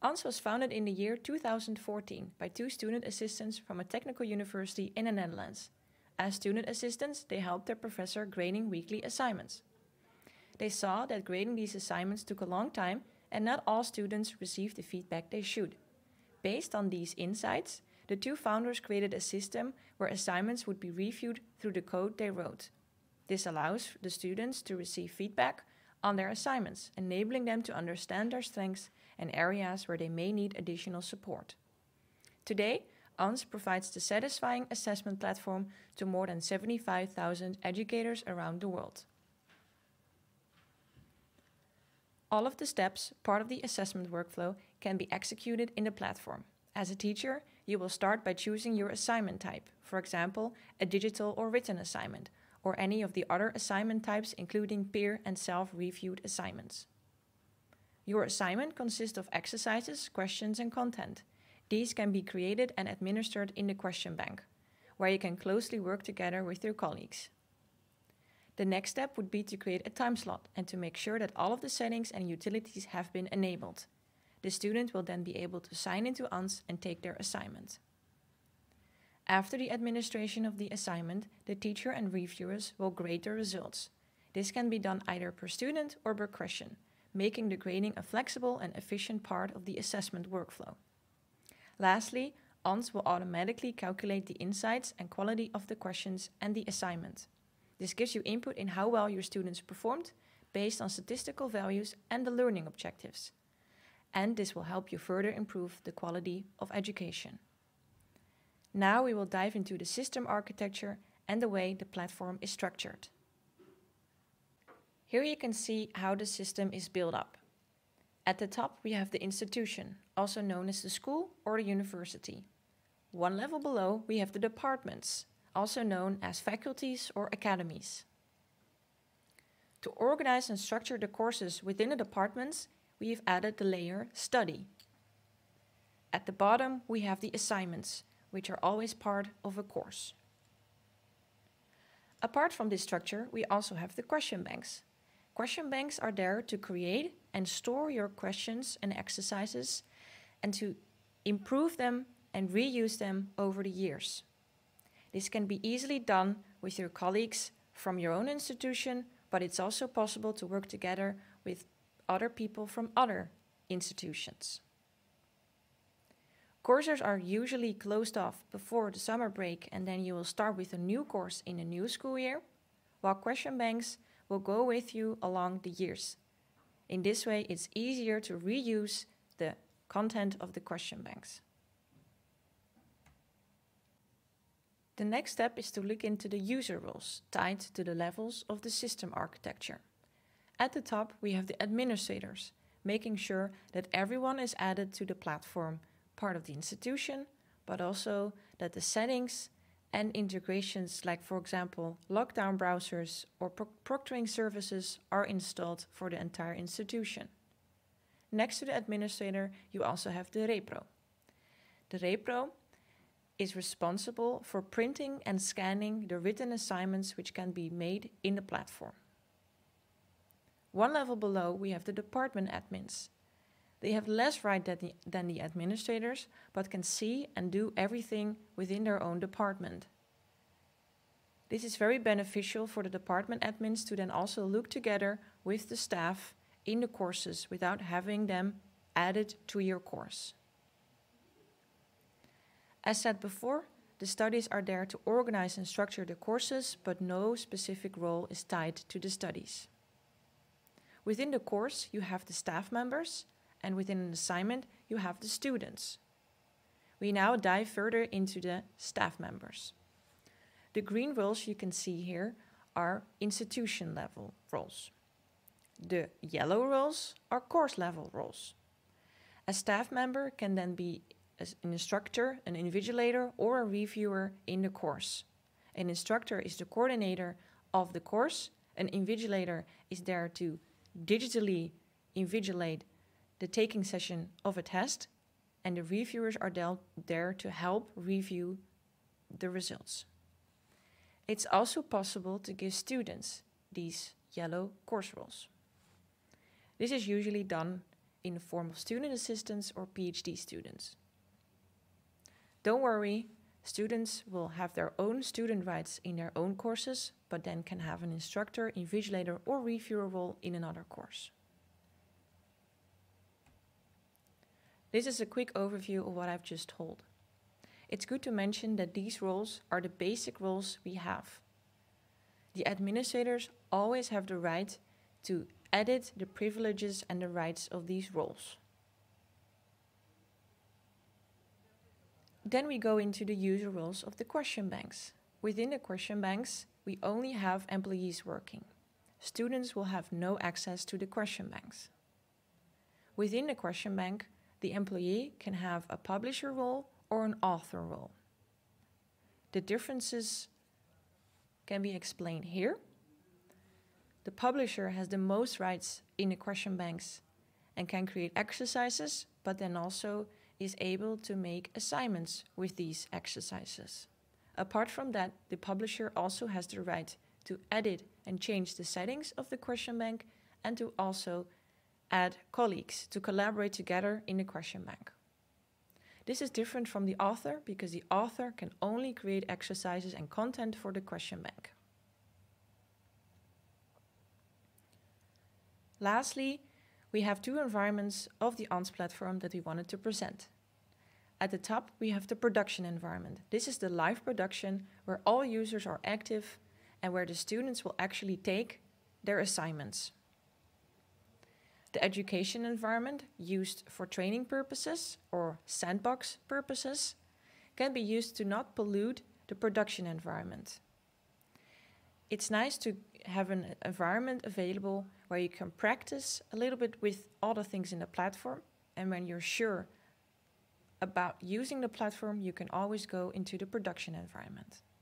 ANS was founded in the year 2014 by two student assistants from a technical university in the Netherlands. As student assistants, they helped their professor grading weekly assignments. They saw that grading these assignments took a long time and not all students received the feedback they should. Based on these insights, the two founders created a system where assignments would be reviewed through the code they wrote. This allows the students to receive feedback on their assignments, enabling them to understand their strengths and areas where they may need additional support. Today, ANS provides the satisfying assessment platform to more than 75,000 educators around the world. All of the steps, part of the assessment workflow, can be executed in the platform. As a teacher, you will start by choosing your assignment type, for example, a digital or written assignment, or any of the other assignment types including peer and self-reviewed assignments. Your assignment consists of exercises, questions, and content. These can be created and administered in the question bank, where you can closely work together with your colleagues. The next step would be to create a time slot and to make sure that all of the settings and utilities have been enabled. The student will then be able to sign into ANS and take their assignment. After the administration of the assignment, the teacher and reviewers will grade the results. This can be done either per student or per question, making the grading a flexible and efficient part of the assessment workflow. Lastly, ANS will automatically calculate the insights and quality of the questions and the assignment. This gives you input in how well your students performed based on statistical values and the learning objectives. And this will help you further improve the quality of education. Now we will dive into the system architecture and the way the platform is structured. Here you can see how the system is built up. At the top we have the institution, also known as the school or the university. One level below we have the departments, also known as faculties or academies. To organize and structure the courses within the departments, we have added the layer study. At the bottom we have the assignments, which are always part of a course. Apart from this structure, we also have the question banks. Question banks are there to create and store your questions and exercises and to improve them and reuse them over the years. This can be easily done with your colleagues from your own institution, but it's also possible to work together with other people from other institutions. Courses are usually closed off before the summer break and then you will start with a new course in the new school year, while question banks will go with you along the years. In this way, it's easier to reuse the content of the question banks. The next step is to look into the user roles tied to the levels of the system architecture. At the top, we have the administrators, making sure that everyone is added to the platform, part of the institution, but also that the settings and integrations like, for example, lockdown browsers or proctoring services are installed for the entire institution. Next to the administrator, you also have the repro. The repro is responsible for printing and scanning the written assignments which can be made in the platform. One level below, we have the department admins. They have less right than the administrators, but can see and do everything within their own department. This is very beneficial for the department admins to then also look together with the staff in the courses without having them added to your course. As said before, the studies are there to organize and structure the courses, but no specific role is tied to the studies. Within the course, you have the staff members, and within an assignment, you have the students. We now dive further into the staff members. The green roles you can see here are institution level roles. The yellow roles are course level roles. A staff member can then be an instructor, an invigilator, or a reviewer in the course. An instructor is the coordinator of the course. An invigilator is there to digitally invigilate the taking session of a test, and the reviewers are there to help review the results. It's also possible to give students these yellow course roles. This is usually done in the form of student assistants or PhD students. Don't worry, students will have their own student rights in their own courses, but then can have an instructor, invigilator or reviewer role in another course. This is a quick overview of what I've just told. It's good to mention that these roles are the basic roles we have. The administrators always have the right to edit the privileges and the rights of these roles. Then we go into the user roles of the question banks. Within the question banks, we only have employees working. Students will have no access to the question banks. Within the question bank, the employee can have a publisher role or an author role. The differences can be explained here. The publisher has the most rights in the question banks and can create exercises, but then also is able to make assignments with these exercises. Apart from that, the publisher also has the right to edit and change the settings of the question bank and to also add colleagues to collaborate together in the question bank. This is different from the author because the author can only create exercises and content for the question bank. Lastly, we have two environments of the ANS platform that we wanted to present. At the top, we have the production environment. This is the live production where all users are active and where the students will actually take their assignments. The education environment, used for training purposes or sandbox purposes, can be used to not pollute the production environment. It's nice to have an environment available where you can practice a little bit with all the things in the platform, and when you're sure about using the platform, you can always go into the production environment.